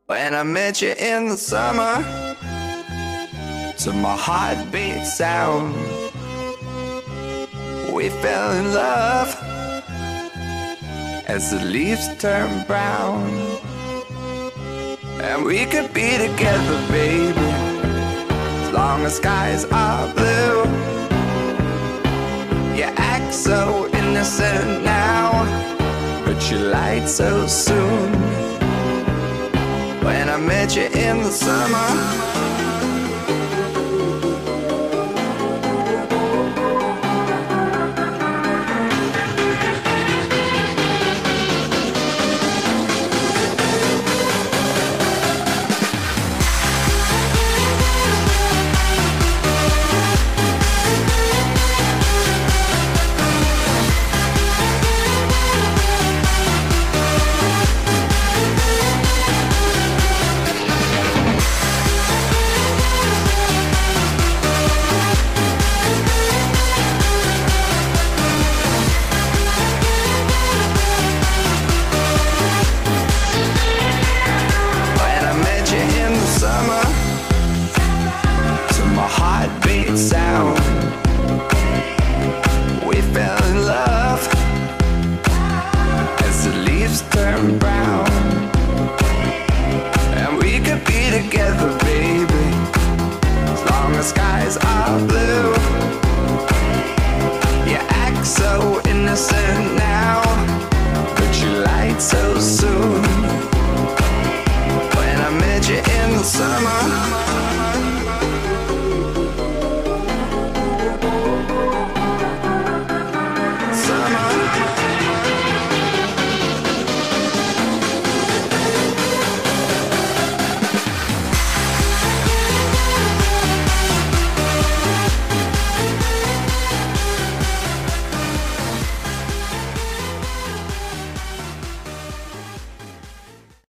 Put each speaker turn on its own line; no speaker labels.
When I met you in the summer, to my heartbeat sound, we fell in love as the leaves turn brown. And we could be together, baby, as long as skies are blue. You act so innocent now, but you lied so soon. When I met you in the summer, sound, we fell in love as the leaves turn brown. And we could be together, baby, as long as skies are blue. You act so innocent now, but you lied so soon.